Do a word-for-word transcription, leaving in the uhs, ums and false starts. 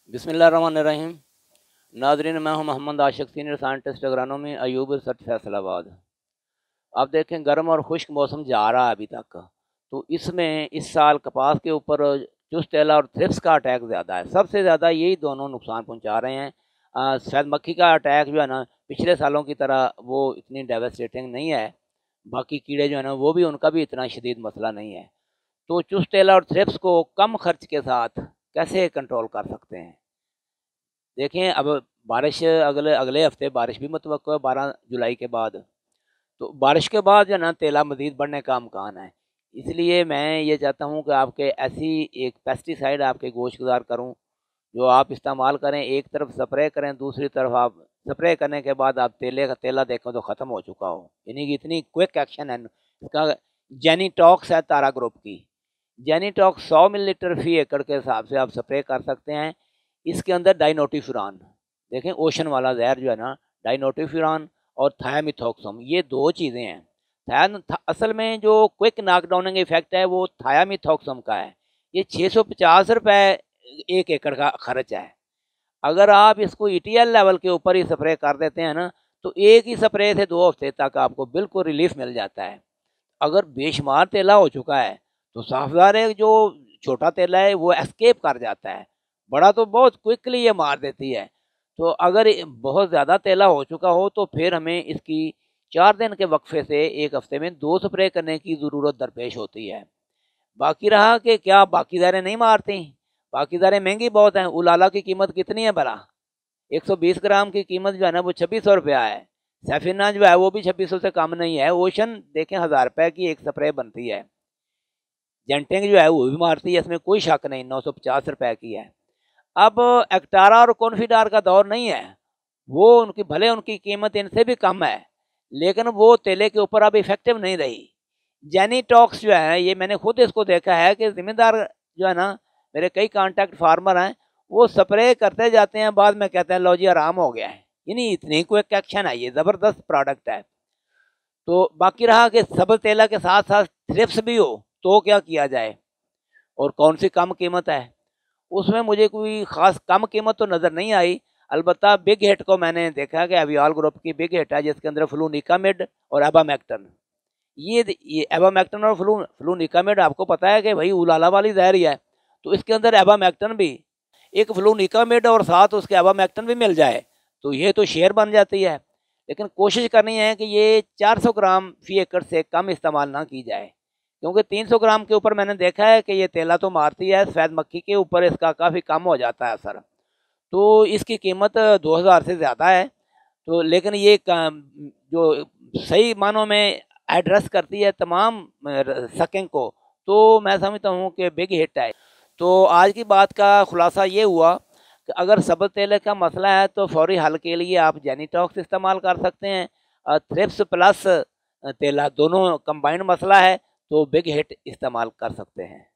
बिस्मिल्लाहिर्रहमानिर्रहीम। नाज़रीन, मैं हूं Mohammad Ashiq, senior scientist agronomy, Ayub research Faisalabad. आप देखें, गर्म और खुश्क मौसम जा रहा है अभी तक, तो इसमें इस साल कपास के ऊपर चुस्त तेला और थ्रिप्स का अटैक ज़्यादा है। सबसे ज़्यादा यही दोनों नुकसान पहुंचा रहे हैं। सैद मक्खी का अटैक जो है ना, पिछले सालों की तरह वो इतनी डेवास्टेटिंग नहीं है। बाकी कीड़े जो है ना, वो भी, उनका भी इतना शदीद मसला नहीं है। तो चुस्त तेला और थ्रिप्स को कम खर्च के साथ कैसे कंट्रोल कर सकते हैं? देखें, अब बारिश अगले अगले हफ्ते बारिश भी मुतवक्को है, बारह जुलाई के बाद। तो बारिश के बाद जो ना तेला मज़ीद बढ़ने का अमकान है। इसलिए मैं ये चाहता हूँ कि आपके ऐसी एक पेस्टिसाइड आपके गोशगुजार करूँ जो आप इस्तेमाल करें। एक तरफ स्प्रे करें, दूसरी तरफ आप स्प्रे करने के बाद आप तेले का तेला देखें तो ख़त्म हो चुका हो। यानी कि इतनी क्विक एक्शन है इसका। जेनीटॉक्स है तारा ग्रुप की। जेनीटॉक्स सौ मिलीलीटर फी एकड़ के हिसाब से आप स्प्रे कर सकते हैं। इसके अंदर डाइनोटिफ्यूरान, देखें ओशन वाला जहर जो है ना, डाइनोटिफ्यूरान और थायामिथॉक्सम, ये दो चीज़ें हैं। थाया था, असल में जो क्विक नॉकडाउनिंग इफेक्ट है वो थायामिथॉक्सम का है। ये छः सौ पचास रुपये एक एकड़ का खर्च है। अगर आप इसको ई टी एल लेवल के ऊपर ही स्प्रे कर देते हैं ना, तो एक ही स्प्रे से दो हफ्ते तक आपको बिल्कुल रिलीफ मिल जाता है। अगर बेशुमार तेला हो चुका है तो साफदार है, जो छोटा तेला है वो एस्केप कर जाता है, बड़ा तो बहुत क्विकली ये मार देती है। तो अगर बहुत ज़्यादा तेला हो चुका हो तो फिर हमें इसकी चार दिन के वक्फे से एक हफ्ते में दो स्प्रे करने की ज़रूरत दरपेश होती है। बाकी रहा कि क्या बाकी दारें नहीं मारती, बाकी दारें महंगी बहुत हैं। उलाला की कीमत कितनी है भला? एक सौ बीस ग्राम की कीमत जो है ना वो छब्बीस सौ रुपया है। सैफिना जो है वो भी छब्बीस सौ से कम नहीं है। ओशन देखें, हज़ार रुपये की एक स्प्रे बनती है। जेंटिंग जो है वो भी मारती है, इसमें कोई शक नहीं, नौ सौ पचास रुपये की है। अब एक्टारा और कॉन्फिडार का दौर नहीं है। वो उनकी भले उनकी कीमत इनसे भी कम है, लेकिन वो तेले के ऊपर अब इफेक्टिव नहीं रही। जेनीटॉक्स जो है, ये मैंने खुद इसको देखा है कि जिम्मेदार जो है ना, मेरे कई कांटेक्ट फार्मर हैं, वो स्प्रे करते जाते हैं, बाद में कहते हैं लो जी आराम हो गया है। यानी इतनी क्विक एक्शन है, ये ज़बरदस्त प्रोडक्ट है। तो बाकी रहा कि सबल तेला के साथ साथ थ्रिप्स भी हो तो क्या किया जाए और कौन सी कम कीमत है? उसमें मुझे कोई ख़ास कम कीमत तो नज़र नहीं आई। अलबत्ता बिग हिट को मैंने देखा कि अवियाल ग्रुप की बिग हिट है, जिसके अंदर फ्लूनिकामिड और एबामैक्टन, ये ये एबामैक्टन और फ्लू फ्लूनिकामिड आपको पता है कि भाई उलाला वाली जहर ही है। तो इसके अंदर एबामैक्टन भी, एक फ्लूनिकामिड और साथ उसके एबामैक्टन भी मिल जाए तो ये तो शेयर बन जाती है। लेकिन कोशिश करनी है कि ये चार सौ ग्राम फी एकड़ से कम इस्तेमाल ना की जाए, क्योंकि तीन सौ ग्राम के ऊपर मैंने देखा है कि ये तेला तो मारती है, सफ़ेद मक्खी के ऊपर इसका काफ़ी कम हो जाता है असर। तो इसकी कीमत दो हज़ार से ज़्यादा है। तो लेकिन ये जो सही मानों में एड्रेस करती है तमाम सकिंग को, तो मैं समझता हूँ कि बिग हिट है। तो आज की बात का खुलासा ये हुआ कि अगर सबल तेले का मसला है तो फौरी हल के लिए आप जेनीटॉक्स इस्तेमाल कर सकते हैं। और थ्रिप्स प्लस तेला दोनों कंबाइंड मसला है तो बिग हिट इस्तेमाल कर सकते हैं।